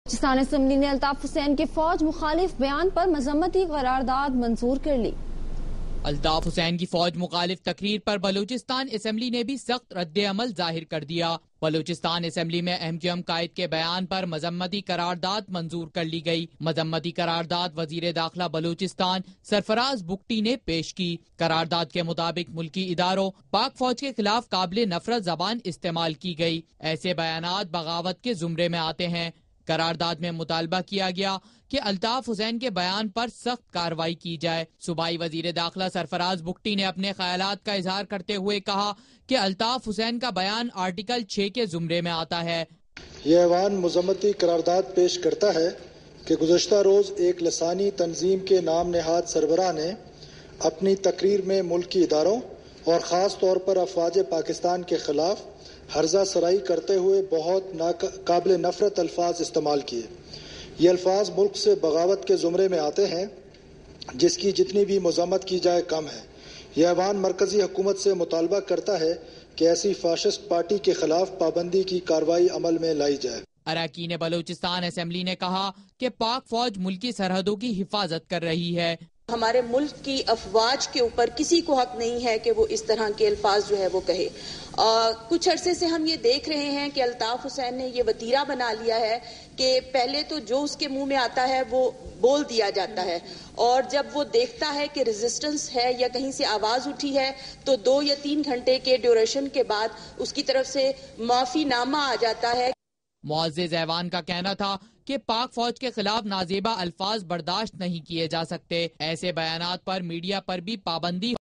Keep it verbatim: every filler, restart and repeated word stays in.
Balochistan assembly نے الطاف حسین کے فوج مخالف بیان پر مذمتی قرارداد منظور کر لی۔ الطاف حسین کی فوج مخالف تقریر پر بلوچستان اسمبلی نے بھی سخت رد عمل ظاہر کر دیا۔ بلوچستان اسمبلی میں ایم کیو ایم قائد کے بیان پر مذمتی قرارداد منظور کر لی گئی۔ مذمتی قرارداد وزیر داخلہ بلوچستان سرفراز بگٹی نے پیش کی۔ قرارداد کے مطابق ملکی اداروں پاک فوج کے خلاف قابل نفرت زبان استعمال کی گئی۔ ایسے بیانات بغاوت کے زمرے میں آتے ہیں۔ قرارداد میں مطالبہ کیا گیا کہ الطاف حسین کے بیان پر سخت کارروائی کی جائے۔ صوبائی وزیر داخلہ سرفراز بگٹی نے اپنے خیالات کا اظہار کرتے ہوئے کہا کہ الطاف حسین کا بیان آرٹیکل چھ کے زمرے میں آتا ہے۔ یہ ایوان مذمتی قرارداد پیش کرتا ہے کہ گزشتہ روز ایک لسانی تنظیم کے نام نہاد سربراہ نے اپنی تقریر میں ملکی اداروں اور خاص طور پر افواج پاکستان کے خلاف ہرزہ سرائی کرتے ہوئے بہت قابل نفرت الفاظ استعمال کیے۔ یہ الفاظ ملک سے بغاوت کے زمرے میں آتے ہیں، جس کی جتنی بھی مذمت کی جائے کم ہے۔ یہ ایوان مرکزی حکومت سے مطالبہ کرتا ہے کہ ایسی فاشسٹ پارٹی کے خلاف پابندی کی کارروائی عمل میں لائی جائے۔ اراکین بلوچستان اسمبلی نے کہا کہ پاک فوج ملکی سرحدوں کی حفاظت کر رہی ہے۔ ہمارے ملک کی افواج کے اوپر کسی کو حق نہیں ہے کہ وہ اس طرح کے الفاظ جو ہے وہ کہے۔ آ, کچھ عرصے سے ہم یہ دیکھ رہے ہیں کہ الطاف حسین نے یہ وتیرہ بنا لیا ہے کہ پہلے تو جو اس کے منہ میں آتا ہے وہ بول دیا جاتا ہے، اور جب وہ دیکھتا ہے کہ ریزسٹنس ہے یا کہیں سے آواز اٹھی ہے تو دو یا تین گھنٹے کے ڈیوریشن کے بعد اس کی طرف سے معافی نامہ آ جاتا ہے۔ معزز ایوان کا کہنا تھا کہ پاک فوج کے خلاف نازیبا الفاظ برداشت نہیں کیے جا سکتے۔ ایسے بیانات پر میڈیا پر بھی پابندی